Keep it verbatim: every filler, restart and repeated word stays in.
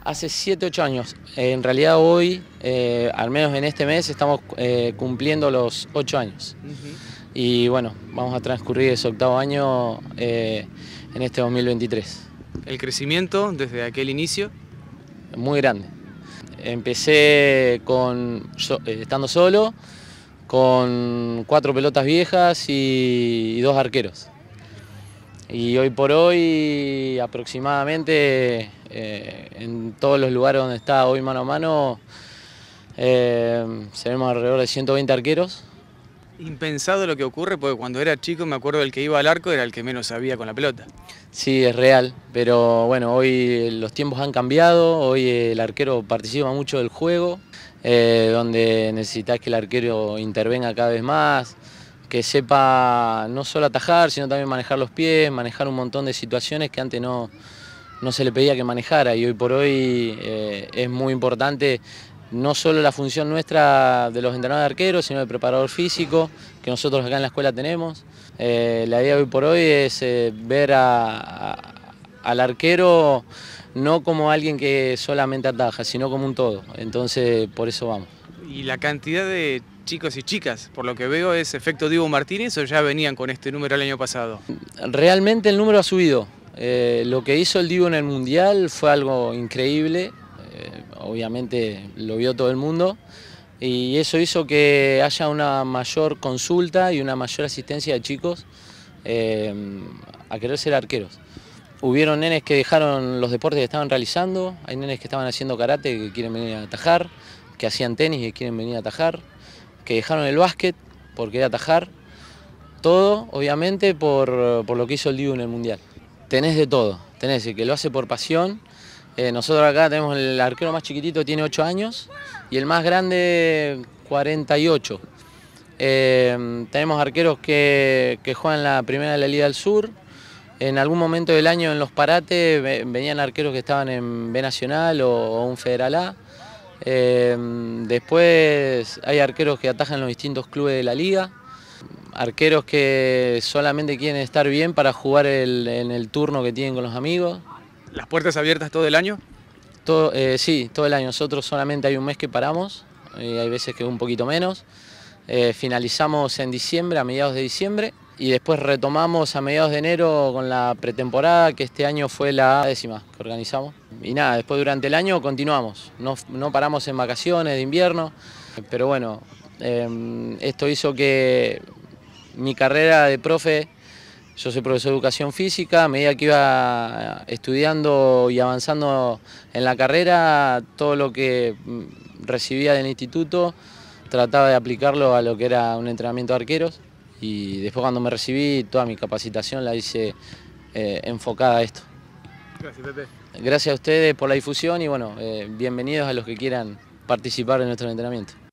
Hace siete ocho años. Eh, en realidad hoy, eh, al menos en este mes, estamos eh, cumpliendo los ocho años. Uh-huh. Y bueno, vamos a transcurrir ese octavo año eh, en este dos mil veintitrés. El crecimiento desde aquel inicio. Muy grande. Empecé con, so, eh, estando solo, con cuatro pelotas viejas y, y dos arqueros. Y hoy por hoy, aproximadamente, eh, en todos los lugares donde está hoy mano a mano, eh, tenemos alrededor de ciento veinte arqueros. Impensado lo que ocurre, porque cuando era chico me acuerdo del que iba al arco era el que menos sabía con la pelota. Sí, es real, pero bueno, hoy los tiempos han cambiado, hoy el arquero participa mucho del juego, eh, donde necesitas que el arquero intervenga cada vez más, que sepa no solo atajar, sino también manejar los pies, manejar un montón de situaciones que antes no, no se le pedía que manejara, y hoy por hoy eh, es muy importante no solo la función nuestra de los entrenadores de arqueros, sino del preparador físico, que nosotros acá en la escuela tenemos. Eh, la idea hoy por hoy es eh, ver a, a, al arquero no como alguien que solamente ataja, sino como un todo, entonces por eso vamos. Y la cantidad de chicos y chicas, por lo que veo, ¿es efecto Dibu Martínez o ya venían con este número el año pasado? Realmente el número ha subido. Eh, lo que hizo el Dibu en el Mundial fue algo increíble, eh, obviamente lo vio todo el mundo, y eso hizo que haya una mayor consulta y una mayor asistencia de chicos eh, a querer ser arqueros. Hubieron nenes que dejaron los deportes que estaban realizando, hay nenes que estaban haciendo karate que quieren venir a atajar, que hacían tenis y que quieren venir a atajar, que dejaron el básquet por querer atajar, todo obviamente por, por lo que hizo el Dibu en el Mundial. Tenés de todo, tenés el que lo hace por pasión. Eh, nosotros acá tenemos el arquero más chiquitito, tiene ocho años, y el más grande, cuarenta y ocho. Eh, tenemos arqueros que, que juegan la primera de la Liga del Sur. En algún momento del año en los parates venían arqueros que estaban en B Nacional o, o un Federal A. Eh, después hay arqueros que atajan en los distintos clubes de la liga. Arqueros que solamente quieren estar bien para jugar el, en el turno que tienen con los amigos. ¿Las puertas abiertas todo el año? Todo, eh, sí, todo el año. Nosotros solamente hay un mes que paramos, y hay veces que un poquito menos. Eh, finalizamos en diciembre, a mediados de diciembre, y después retomamos a mediados de enero con la pretemporada, que este año fue la décima que organizamos. Y nada, después durante el año continuamos. No, no paramos en vacaciones de invierno, pero bueno, eh, esto hizo que mi carrera de profe, yo soy profesor de educación física, a medida que iba estudiando y avanzando en la carrera, todo lo que recibía del instituto trataba de aplicarlo a lo que era un entrenamiento de arqueros, y después cuando me recibí toda mi capacitación la hice eh, enfocada a esto. Gracias, Pepe. Gracias a ustedes por la difusión y bueno, eh, bienvenidos a los que quieran participar en nuestro entrenamiento.